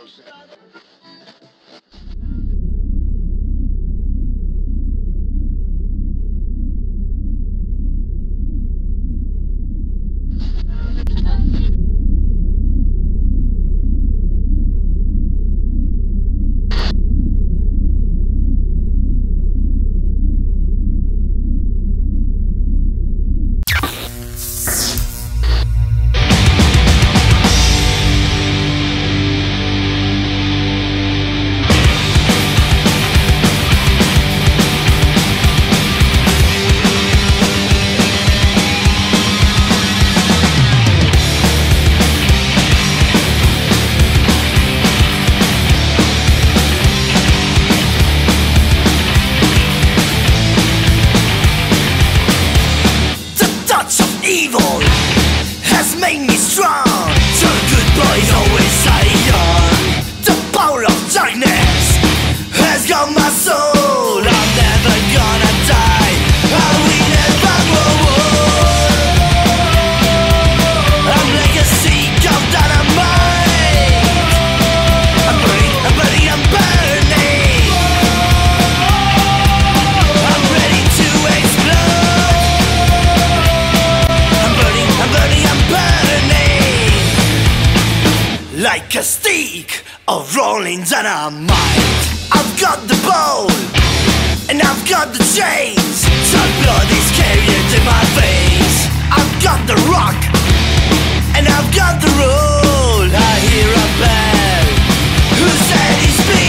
Evil has made me strong. The good boys always stay young. The power of darkness has got my soul. I'm never gonna die. I will never grow old. I'm like a stick of dynamite. I'm burning, I'm burning, I'm burning. I'm ready to explode. Like a stick of rolling dynamite. I've got the bowl and I've got the chains. The blood is carried in my veins. I've got the rock and I've got the roll. I hear a bell who said he's been